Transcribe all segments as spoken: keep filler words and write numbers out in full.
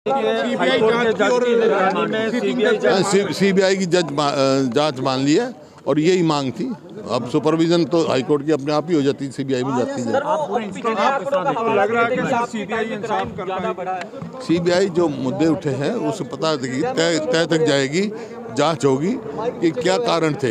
CBI की जज जांच मान ली है और यही मांग थी। अब सुपरविजन तो हाईकोर्ट की अपने आप ही हो जाती है, सीबीआई में जाती है। सीबीआई जो मुद्दे उठे हैं उसे पता तय तय तक जाएगी, जांच होगी कि क्या कारण थे,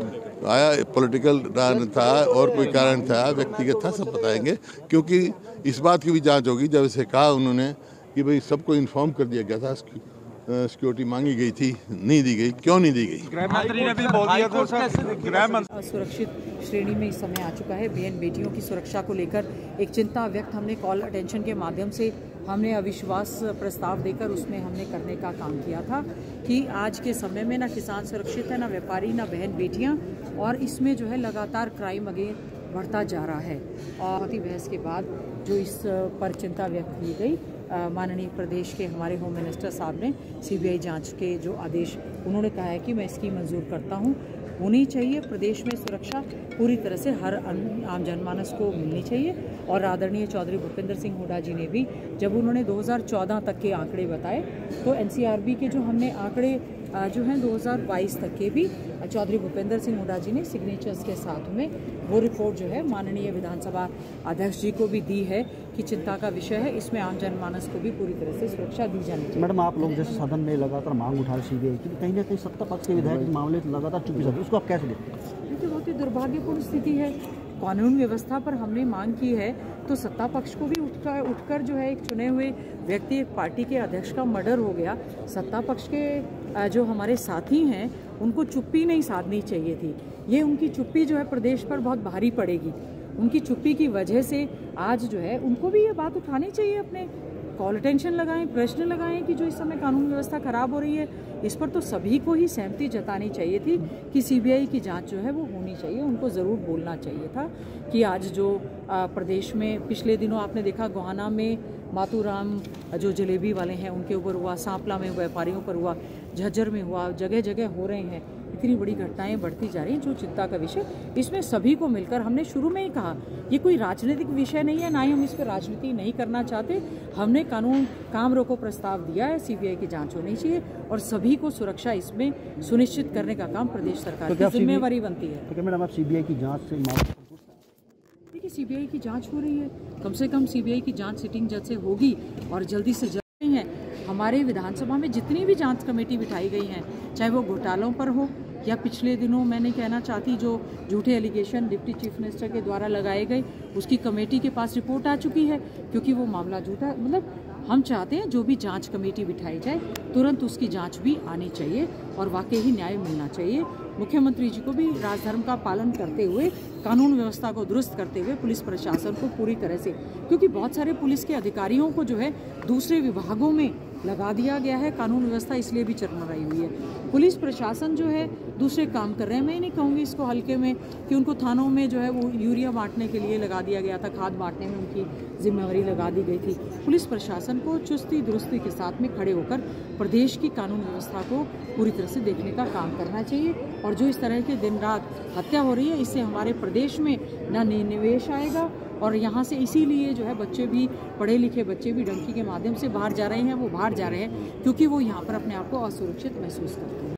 आया पॉलिटिकल कारण था और कोई कारण था, व्यक्तिगत था, सब बताएंगे। क्योंकि इस बात की भी जांच होगी, जब इसे कहा उन्होंने कि भाई सबको इन्फॉर्म कर दिया गया था, सिक्योरिटी मांगी गई थी, नहीं दी गई, क्यों नहीं दी गई? गृह मंत्री ने भी बोल दिया था सर, गृह मंत्री सुरक्षित श्रेणी में इस समय आ चुका है। बहन बेटियों की सुरक्षा को लेकर एक चिंता व्यक्त हमने कॉल अटेंशन के माध्यम से हमने अविश्वास प्रस्ताव देकर उसमें हमने करने का काम किया था कि आज के समय में ना किसान सुरक्षित है, ना व्यापारी, ना बहन बेटियां, और इसमें जो है लगातार क्राइम अगेन बढ़ता जा रहा है। और बहस के बाद जो इस पर चिंता व्यक्त की गई, माननीय प्रदेश के हमारे होम मिनिस्टर साहब ने सीबीआई जांच के जो आदेश उन्होंने कहा है कि मैं इसकी मंजूर करता हूं, होनी चाहिए। प्रदेश में सुरक्षा पूरी तरह से हर आम जनमानस को मिलनी चाहिए। और आदरणीय चौधरी भूपेंद्र सिंह हुड्डा जी ने भी जब उन्होंने दो हज़ार चौदह तक के आंकड़े बताए तो एनसीआरबी के जो हमने आंकड़े जो हैं दो हज़ार बाईस तक के भी चौधरी भूपेंद्र सिंह हुड्डा जी ने सिग्नेचर्स के साथ में वो रिपोर्ट जो है माननीय विधानसभा अध्यक्ष जी को भी दी है कि चिंता का विषय है, इसमें आम जनमानस को भी पूरी तरह से सुरक्षा दी जानी चाहिए। मैडम, आप लोग जैसे सदन में लगातार मांग उठा रहे सीबीआई की, कहीं ना कहीं सत्ता पक्ष के विधायक के मामले लगातार चुप जाते, उसको आप कैसे देखते हैं? देखिए, बहुत ही दुर्भाग्यपूर्ण स्थिति है। कानून व्यवस्था पर हमने मांग की है तो सत्ता पक्ष को भी उठकर उठकर जो है एक चुने हुए व्यक्ति, एक पार्टी के अध्यक्ष का मर्डर हो गया। सत्ता पक्ष के जो हमारे साथी हैं उनको चुप्पी नहीं साधनी चाहिए थी। ये उनकी चुप्पी जो है प्रदेश पर बहुत भारी पड़ेगी। उनकी चुप्पी की वजह से आज जो है उनको भी ये बात उठानी चाहिए, अपने कॉल अटेंशन लगाएं, प्रश्न लगाएं कि जो इस समय कानून व्यवस्था खराब हो रही है इस पर तो सभी को ही सहमति जतानी चाहिए थी कि सीबीआई की जांच जो है वो होनी चाहिए। उनको ज़रूर बोलना चाहिए था कि आज जो प्रदेश में पिछले दिनों आपने देखा गोहाना में मातूराम जो जलेबी वाले हैं उनके ऊपर हुआ, सांपला में व्यापारियों पर हुआ, झज्जर में हुआ, जगह जगह हो रहे हैं। इतनी बड़ी घटनाएं बढ़ती जा रही हैं जो चिंता का विषय। इसमें सभी को मिलकर, हमने शुरू में ही कहा ये कोई राजनीतिक विषय नहीं है, ना ही हम इस पर राजनीति नहीं करना चाहते। हमने कानून काम रोको प्रस्ताव दिया है, सीबीआई की जांच होनी चाहिए और सभी को सुरक्षा इसमें सुनिश्चित करने का काम प्रदेश सरकार की जिम्मेवारी बनती है। तो मैडम, आप सीबीआई की जांच से देखिए, सीबीआई की जांच हो रही है, कम से कम सीबीआई की जांच सिटिंग जज से होगी और जल्दी से जल्दी है। हमारे विधानसभा में जितनी भी जांच कमेटी बिठाई गई हैं, चाहे वो घोटालों पर हो या पिछले दिनों मैंने कहना चाहती जो झूठे एलिगेशन डिप्टी चीफ मिनिस्टर के द्वारा लगाए गए, उसकी कमेटी के पास रिपोर्ट आ चुकी है क्योंकि वो मामला झूठा। मतलब हम चाहते हैं जो भी जांच कमेटी बिठाई जाए तुरंत उसकी जांच भी आनी चाहिए और वाकई ही न्याय मिलना चाहिए। मुख्यमंत्री जी को भी राजधर्म का पालन करते हुए, कानून व्यवस्था को दुरुस्त करते हुए पुलिस प्रशासन को पूरी तरह से, क्योंकि बहुत सारे पुलिस के अधिकारियों को जो है दूसरे विभागों में लगा दिया गया है, कानून व्यवस्था इसलिए भी चरमराई हुई है। पुलिस प्रशासन जो है दूसरे काम कर रहे हैं। मैं नहीं कहूँगी इसको हल्के में कि उनको थानों में जो है वो यूरिया बांटने के लिए लगा दिया गया था, खाद बांटने में उनकी जिम्मेवारी लगा दी गई थी। पुलिस प्रशासन को चुस्ती दुरुस्ती के साथ में खड़े होकर प्रदेश की कानून व्यवस्था को पूरी तरह से देखने का काम करना चाहिए। और जो इस तरह के दिन रात हत्या हो रही है, इससे हमारे प्रदेश में न निवेश आएगा और यहाँ से इसीलिए जो है बच्चे भी, पढ़े लिखे बच्चे भी डंकी के माध्यम से बाहर जा रहे हैं। वो बाहर जा रहे हैं क्योंकि वो यहाँ पर अपने आप को असुरक्षित महसूस करते हैं।